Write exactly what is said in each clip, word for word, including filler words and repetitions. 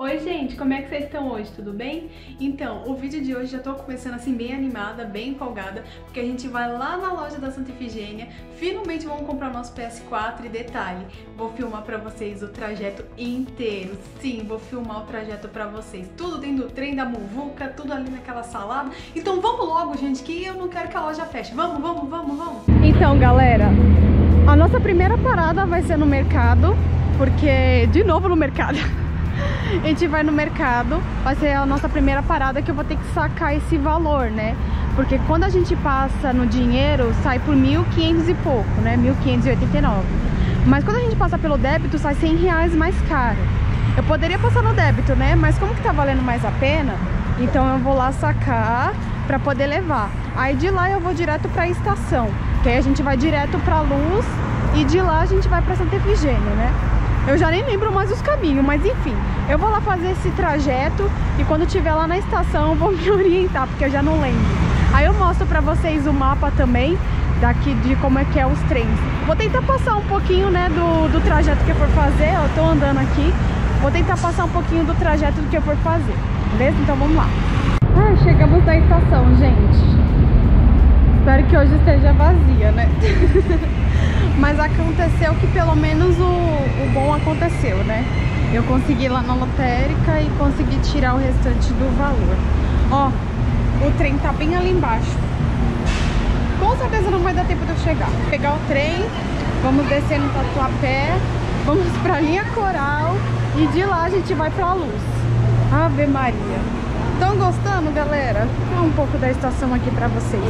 Oi gente, como é que vocês estão hoje? Tudo bem? Então, o vídeo de hoje já tô começando assim bem animada, bem empolgada, porque a gente vai lá na loja da Santa Efigênia, finalmente vamos comprar o nosso P S quatro e detalhe, vou filmar pra vocês o trajeto inteiro, sim, vou filmar o trajeto pra vocês, tudo dentro do trem, da muvuca, tudo ali naquela salada, então vamos logo gente, que eu não quero que a loja feche, vamos, vamos, vamos, vamos! Então galera, a nossa primeira parada vai ser no mercado, porque, de novo no mercado, a gente vai no mercado, vai ser a nossa primeira parada que eu vou ter que sacar esse valor, né? Porque quando a gente passa no dinheiro, sai por mil e quinhentos e pouco, né? mil quinhentos e oitenta e nove. Mas quando a gente passa pelo débito, sai cem reais mais caro. Eu poderia passar no débito, né? Mas como que tá valendo mais a pena, então eu vou lá sacar pra poder levar. Aí de lá eu vou direto pra estação, que aí a gente vai direto pra Luz e de lá a gente vai pra Santa Efigênia, né? Eu já nem lembro mais os caminhos, mas enfim, eu vou lá fazer esse trajeto e quando estiver lá na estação eu vou me orientar, porque eu já não lembro. Aí eu mostro pra vocês o mapa também, daqui de como é que é os trens. Vou tentar passar um pouquinho, né, do, do trajeto que eu for fazer, eu tô andando aqui. Vou tentar passar um pouquinho do trajeto do que eu for fazer, beleza? Então vamos lá. Ah, chegamos na estação, gente. Espero que hoje esteja vazia, né? Mas aconteceu que pelo menos o, o bom aconteceu, né? Eu consegui ir lá na lotérica e consegui tirar o restante do valor. Ó, o trem tá bem ali embaixo. Com certeza não vai dar tempo de eu chegar. Vou pegar o trem, vamos descer no Tatuapé, vamos pra linha Coral e de lá a gente vai pra Luz. Ave Maria. Estão gostando, galera? Vou um pouco da estação aqui pra vocês.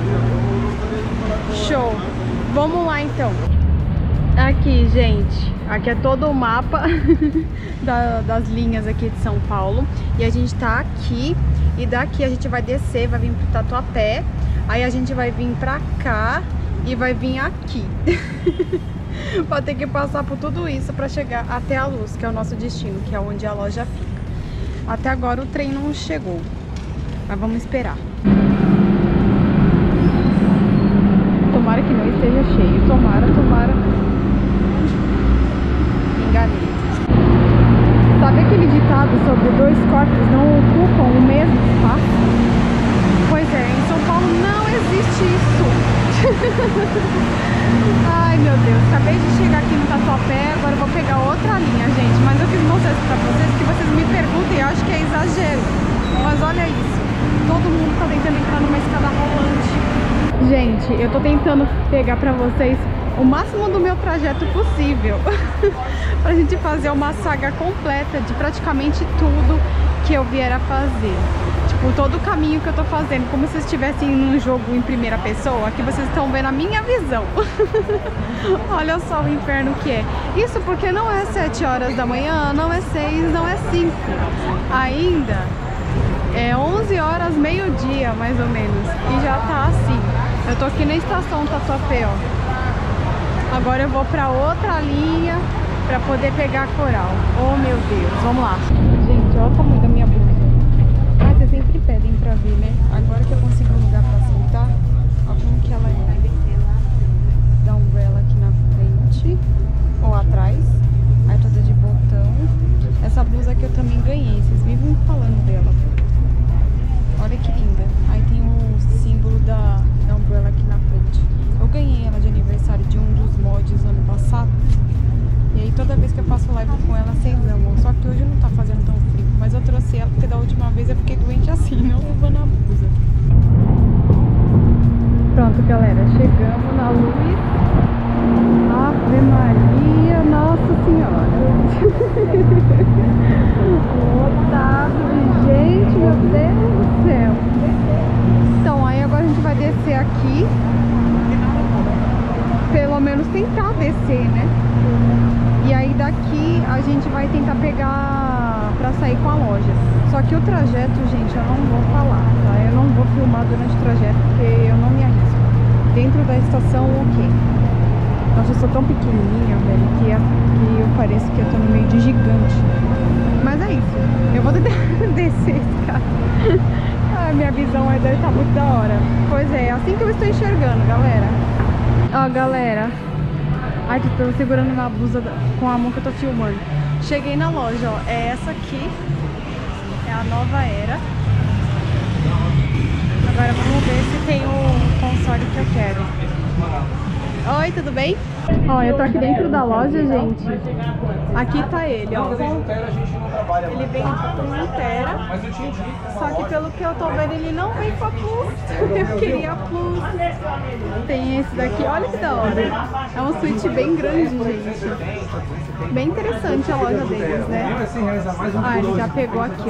Show! Vamos lá então. Aqui, gente, aqui é todo o mapa da, das linhas aqui de São Paulo. E a gente tá aqui e daqui a gente vai descer, vai vir pro Tatuapé. Aí a gente vai vir pra cá e vai vir aqui. Vai ter que passar por tudo isso pra chegar até a Luz, que é o nosso destino, que é onde a loja fica. Até agora o trem não chegou, mas vamos esperar. Tomara que não esteja cheio. Tomara, tomara. Enganei. Sabe aquele ditado sobre dois corpos não ocupam o mesmo espaço? Pois é, em São Paulo não existe isso. Ai meu Deus, acabei de chegar aqui no Tatuapé, agora eu vou pegar outra linha, gente. Mas eu quis mostrar isso pra vocês, que vocês me perguntem, eu acho que é exagero. Mas olha isso, todo mundo tá tentando entrar numa escada rolante. Gente, eu tô tentando pegar pra vocês o máximo do meu trajeto possível pra gente fazer uma saga completa de praticamente tudo que eu vier a fazer. Tipo, todo o caminho que eu tô fazendo, como se estivessem num jogo em primeira pessoa. Aqui vocês estão vendo a minha visão. Olha só o inferno que é. Isso porque não é sete horas da manhã, não é seis, não é cinco. Ainda é onze horas, meio-dia, mais ou menos. E já tá assim. Eu tô aqui na estação Tatuapé, ó. Agora eu vou pra outra linha pra poder pegar a Coral. Oh, meu Deus. Vamos lá. Gente, olha o tamanho da minha blusa. Ah, vocês sempre pedem pra ver, né? Agora que eu consigo um lugar pra sentar, olha como que ela é. Da umbrella aqui na frente, ou atrás. Aí toda de botão. Essa blusa aqui eu também ganhei. Vocês vivem falando dela. Olha que linda. Aí tem o símbolo da, da umbrella aqui na frente. Eu ganhei ela de aniversário de um dos mods ano passado. E aí toda vez que eu faço live com ela, vocês amam. Só que hoje não tá fazendo tão frio. Mas eu trouxe ela porque da última vez eu fiquei doente assim, não levando a blusa. Pronto, galera. Chegamos na Luz. Ave Maria, Nossa Senhora. Lotado de gente, meu Deus do céu. Então, aí agora a gente vai descer aqui. Pelo menos tentar descer, né? E aí daqui a gente vai tentar pegar pra sair com a loja. Só que o trajeto, gente, eu não vou falar, tá? Eu não vou filmar durante o trajeto porque eu não me arrisco. Dentro da estação, o quê? Nossa, eu sou tão pequenininha, velho, que, que eu pareço que eu tô no meio de gigante. Mas é isso. Eu vou tentar descer esse cara. Ah, minha visão aí deve estar muito da hora. Pois é, assim que eu estou enxergando, galera. Ó, galera. Ai, tô segurando minha blusa com a mão que eu tô filmando. Cheguei na loja, ó. É essa aqui. É a nova era. Agora vamos ver se tem o console que eu quero. Oi, tudo bem? Ó, eu tô aqui dentro da loja, gente. Aqui tá ele, ó. Ele vem com um tera. Só que pelo que eu tô vendo, ele não vem com a Plus. Eu queria a Plus. Tem esse daqui, olha que da hora. É um Switch bem grande, gente. Bem interessante a loja deles, né? Ah, ele já pegou aqui,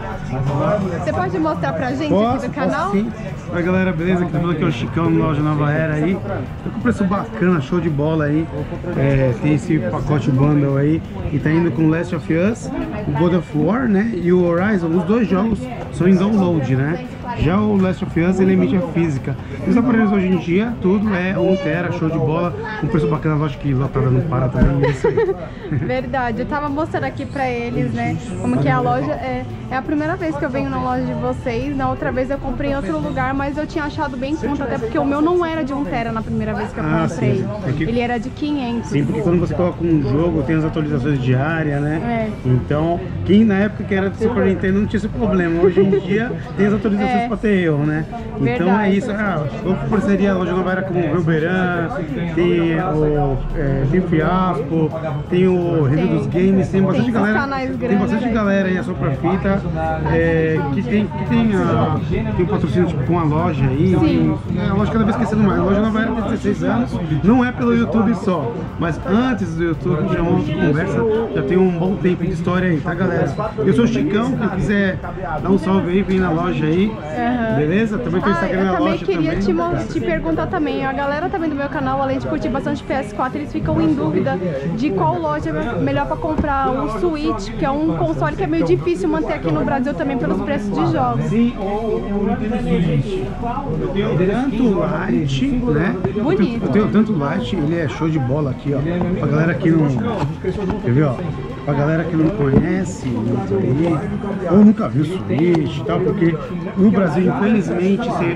ó. Você pode mostrar pra gente posso, aqui do canal? Sim. Oi galera, beleza? Aqui é o Chicão na loja Nova Era aí. Tô com preço bacana, show de bola aí. É, tem esse pacote bundle aí. E tá indo com Last of Us, o God of War, né? E o Horizon, os dois jogos são em download, né? Já o Last of Us, ele é mídia física. Os aparelhos hoje em dia, tudo é um tera, show de bola. Um preço bacana, lógico que lotada não para também, é isso aí. Verdade, eu tava mostrando aqui pra eles, né, como que é a loja. É, é a primeira vez que eu venho na loja de vocês. Na outra vez eu comprei em outro lugar, mas eu tinha achado bem conta, até porque o meu não era de um tera na primeira vez que eu Ah, comprei. sim. É que... Ele era de quinhentos. Sim, porque quando você coloca um jogo, tem as atualizações diárias, né? É. Então, quem na época que era do Super Nintendo não tinha esse problema. Hoje em dia tem as atualizações É. pra ter erro, né? Então Verdade. é isso. Ah, eu parceria a loja Nova Era com o Ruberan, tem o é, tem o Fiasco, tem o Review Tem. dos Games, tem bastante Tem galera. canais Tem grandes bastante aí. galera aí, a Sopra Fita, é, que tem, que tem, a, tem um patrocínio tipo, com a loja aí. Sim. E, é, a loja cada vez crescendo mais. A loja Nova Era tem dezesseis anos, não é pelo YouTube só, mas antes do YouTube já é uma outra conversa, já tem um bom tempo de história aí, tá galera? Eu sou o Chicão, quem quiser dar um salve aí, vem na loja aí, Uhum. beleza? Também tem o Ah, Instagram eu na também loja queria também. te, mo- te perguntar também, a galera também do meu canal, além de curtir bastante P S quatro, eles ficam em dúvida de qual loja é melhor pra comprar o Switch, que é um console que é meio difícil manter aqui no Brasil também pelos preços de jogos. Sim, o Nintendo Switch. Eu tenho tanto Lite, né? Bonito. Eu tenho tanto Lite, ele é show de bola aqui, ó. Pra galera que não... Quer ver, ó? Pra galera que não conhece aí, ou nunca viu Switch e tal, porque no Brasil, infelizmente, você...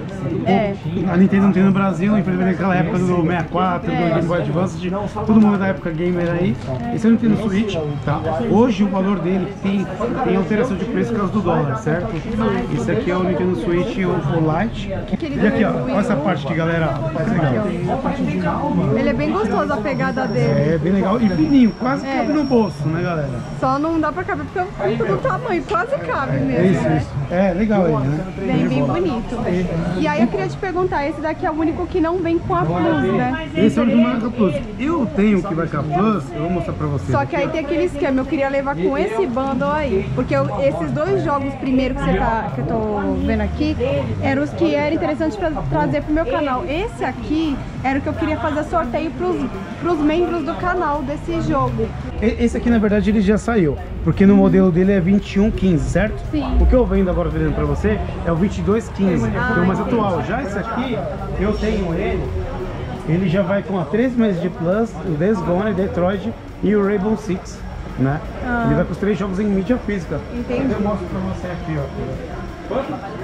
É. A Nintendo não tem no Brasil, infelizmente naquela época do sessenta e quatro, do É. Game Boy Advance, todo mundo da época gamer aí. Esse é o Nintendo Switch, tá? Hoje o valor dele tem, tem alteração de preço por causa do dólar, certo? Esse aqui é o Nintendo Switch, o, o Lite. E aqui, ó, olha essa parte aqui, galera, mais legal. Ele é bem gostoso a pegada dele. É bem legal e fininho, quase É. cabe no bolso, né, galera? Só não dá pra caber porque eu fico do tamanho, quase cabe É mesmo, isso, né? isso. É legal ele, né? Bem, bem bonito. E aí eu queria te perguntar, esse daqui é o único que não vem com a Plus, né? Esse é o de Marca Plus. Eu tenho o que vai com a Plus, eu vou mostrar pra vocês. Só que aí tem aquele esquema, eu queria levar com esse bundle aí. Porque eu- esses dois jogos primeiro que, você tá, que eu tô vendo aqui, eram os que eram interessantes pra trazer pro meu canal. Esse aqui era o que eu queria fazer sorteio pros, pros membros do canal desse jogo. E- Esse aqui, na verdade, ele já saiu, porque no modelo dele é vinte e um quinze, certo? Sim. O que eu vendo agora vendendo pra você é o vinte e dois quinze, que é o mais atual. Já esse aqui, eu tenho ele, ele já vai com a três meses de Plus, o Days Gone, Detroit e o Rainbow Six, né? Ah. Ele vai com os três jogos em mídia física. Entendi. Eu mostro pra você aqui, ó.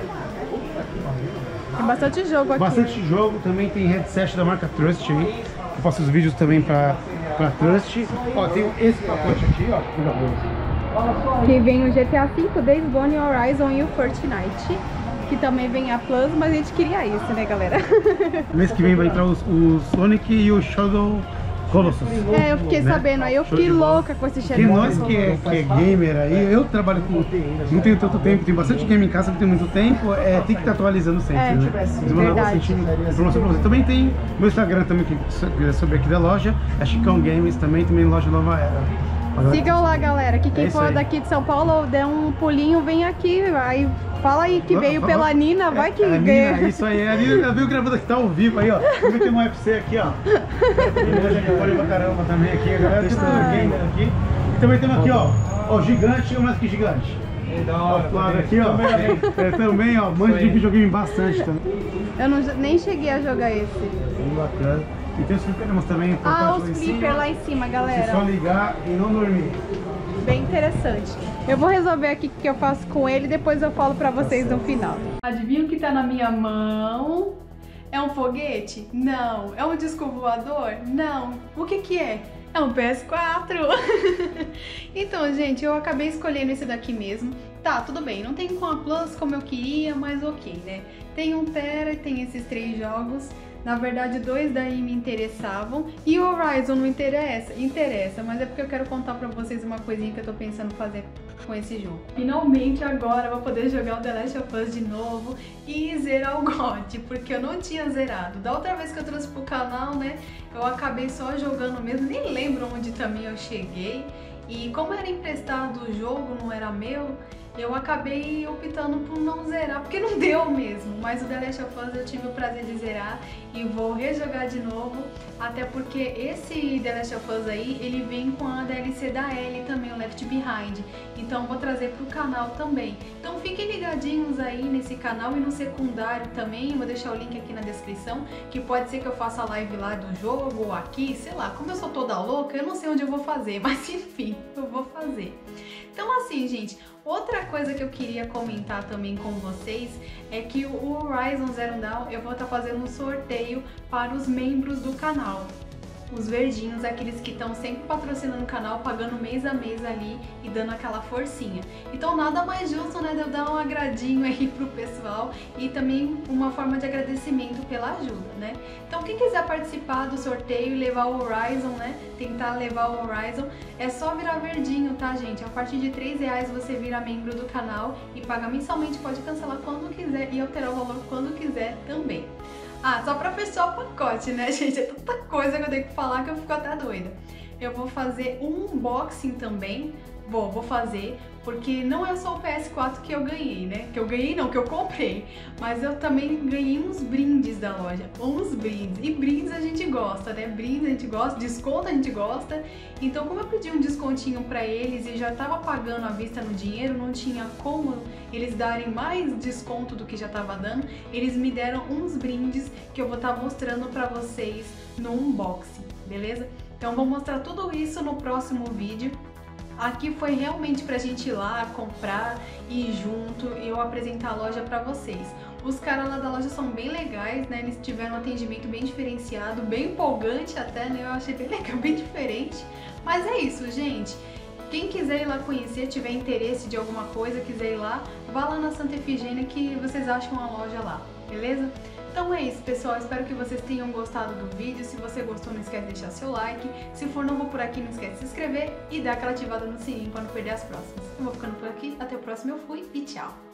Tem bastante jogo aqui. Bastante jogo, também tem headset da marca Trust aí. Eu faço os vídeos também pra, pra Trust. Ó, tem esse pacote aqui, ó. Que vem o G T A cinco, Days Gone, Horizon e o Fortnite. Que também vem a Plus, mas a gente queria isso, né, galera? Mês que vem vai entrar os- o Sonic e o Shadow Colossus. É, eu fiquei né? sabendo, aí eu Show fiquei de bola. louca com esse Porque Shadow. nós que é, que é gamer aí, eu trabalho com... Não tenho tanto tempo, tenho bastante game em casa, não tenho muito tempo, é, tem que estar atualizando sempre, É, né? Mas eu vou mandar verdade. bastante informação pra você. Também tem meu Instagram também, que é sobre aqui da loja, é Chicão Games também, também loja Nova Era. Agora- Sigam lá, galera, que quem É isso for aí. daqui de São Paulo, der um pulinho, vem aqui, aí fala aí que veio Fala- pela Nina, vai que a ganha. Nina, isso aí, a Nina já viu gravando aqui, tá ao vivo aí, ó. Vamos meter um U F C aqui, ó. Hoje é pode pra caramba também aqui, a galera tá Ah. gamer aqui. E também temos aqui, ó, ó, gigante e mais que gigante. Ó, o Flávio aqui, ó. É, também, ó, manja de videogame bastante também. Eu não, nem cheguei a jogar esse. Bem bacana. E tem os fliperamas também, Ah, portátil os lá em flipper cima. lá em cima, É só galera. ligar e não dormir. Bem interessante. Eu vou resolver aqui o que eu faço com ele e depois eu falo pra vocês no final. Adivinha o que tá na minha mão? É um foguete? Não. É um disco voador? Não. O que que é? É um P S quatro. Então, gente, eu acabei escolhendo esse daqui mesmo. Tá, tudo bem, não tem com a Plus como eu queria, mas ok, né? Tem um tera e tem esses três jogos. Na verdade, dois daí me interessavam. E o Horizon não interessa? Interessa, mas é porque eu quero contar pra vocês uma coisinha que eu tô pensando fazer com esse jogo. Finalmente agora eu vou poder jogar o The Last of Us de novo e zerar o G O T, porque eu não tinha zerado. Da outra vez que eu trouxe pro canal, né, eu acabei só jogando mesmo, nem lembro onde também eu cheguei. E como era emprestado o jogo, não era meu, eu acabei optando por não zerar, porque não deu mesmo. Mas o The Last of Us eu tive o prazer de zerar e vou rejogar de novo, até porque esse The Last of Us aí, ele vem com a D L C da Ellie também, o Left Behind. Então vou trazer pro canal também. Então fiquem ligadinhos aí nesse canal e no secundário também, vou deixar o link aqui na descrição, que pode ser que eu faça a live lá do jogo ou aqui, sei lá. Como eu sou toda louca, eu não sei onde eu vou fazer, mas enfim, eu vou fazer. Então assim, gente, outra coisa que eu queria comentar também com vocês é que o Horizon Zero Dawn eu vou estar fazendo um sorteio para os membros do canal. Os verdinhos, aqueles que estão sempre patrocinando o canal, pagando mês a mês ali e dando aquela forcinha. Então nada mais justo, né, de eu dar um agradinho aí pro pessoal e também uma forma de agradecimento pela ajuda, né? Então quem quiser participar do sorteio e levar o Horizon, né, tentar levar o Horizon, é só virar verdinho, tá, gente? A partir de três reais você vira membro do canal e paga mensalmente, pode cancelar quando quiser e alterar o valor quando quiser também. Ah, só pra fechar o pacote, né, gente? É tanta coisa que eu tenho que falar que eu fico até doida. Eu vou fazer um unboxing também. Vou, vou fazer, porque não é só o P S quatro que eu ganhei, né? Que eu ganhei não, que eu comprei. Mas eu também ganhei uns brindes da loja. Uns brindes. E brindes a gente gosta, né? Brindes a gente gosta, desconto a gente gosta. Então, como eu pedi um descontinho pra eles e já tava pagando à vista no dinheiro, não tinha como eles darem mais desconto do que já tava dando, eles me deram uns brindes que eu vou estar mostrando pra vocês no unboxing, beleza? Então, vou mostrar tudo isso no próximo vídeo. Aqui foi realmente pra gente ir lá comprar e ir junto e eu apresentar a loja pra vocês. Os caras lá da loja são bem legais, né? Eles tiveram um atendimento bem diferenciado, bem empolgante até, né? Eu achei bem legal, bem diferente. Mas é isso, gente. Quem quiser ir lá conhecer, tiver interesse de alguma coisa, quiser ir lá, vá lá na Santa Efigênia que vocês acham a loja lá, beleza? Então é isso, pessoal, espero que vocês tenham gostado do vídeo. Se você gostou, não esquece de deixar seu like. Se for novo por aqui, não esquece de se inscrever e dar aquela ativada no sininho para não perder as próximas. Eu vou ficando por aqui, até o próximo, eu fui e tchau!